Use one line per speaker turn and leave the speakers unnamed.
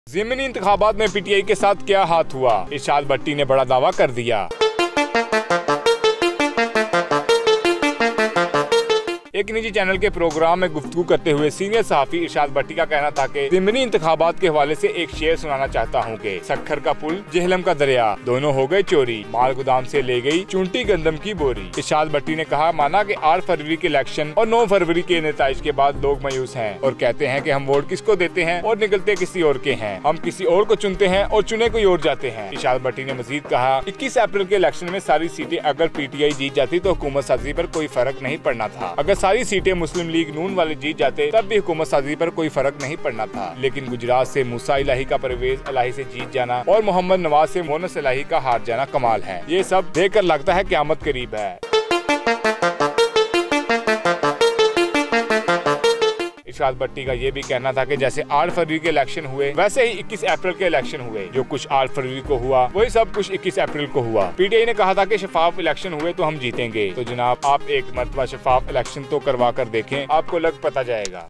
ज़मीनी इंतखाबात में पीटीआई के साथ क्या हाथ हुआ, इरशाद भट्टी ने बड़ा दावा कर दिया। एक निजी चैनल के प्रोग्राम में गुफ्तगू करते हुए सीनियर सहाफी इरशाद भट्टी का कहना था कि ज़मीनी इंतखाबात के हवाले से एक शेर सुनाना चाहता हूँ कि सक्खर का पुल जेहलम का दरिया दोनों हो गए चोरी, माल गोदाम से ले गई चूंटी गंदम की बोरी। इरशाद भट्टी ने कहा, माना कि 8 फरवरी के इलेक्शन और 9 फरवरी के नताइज के बाद लोग मायूस हैं और कहते हैं कि हम वोट किसको देते हैं और निकलते किसी और के हैं। हम किसी और को चुनते हैं और चुने कोई और जाते हैं। इरशाद भट्टी ने मजीद कहा, 21 अप्रैल के इलेक्शन में सारी सीटें अगर पीटीआई जीत जाती तो हुकूमत साजी पर कोई फर्क नहीं पड़ना था। अगर सारी सीटें मुस्लिम लीग नून वाले जीत जाते तब भी हुकूमत साजी पर कोई फर्क नहीं पड़ना था। लेकिन गुजरात से मूसा इलाही का परवेज इलाही से जीत जाना और मोहम्मद नवाज से मोनस इलाही का हार जाना कमाल है। ये सब देखकर लगता है क़यामत करीब है। इरशाद भट्टी का ये भी कहना था कि जैसे 8 फरवरी के इलेक्शन हुए वैसे ही 21 अप्रैल के इलेक्शन हुए। जो कुछ 8 फरवरी को हुआ वही सब कुछ 21 अप्रैल को हुआ। पीटीआई ने कहा था कि शफाफ इलेक्शन हुए तो हम जीतेंगे। तो जनाब, आप एक मरतबा शफाफ इलेक्शन तो करवा कर देखें, आपको लग पता जाएगा।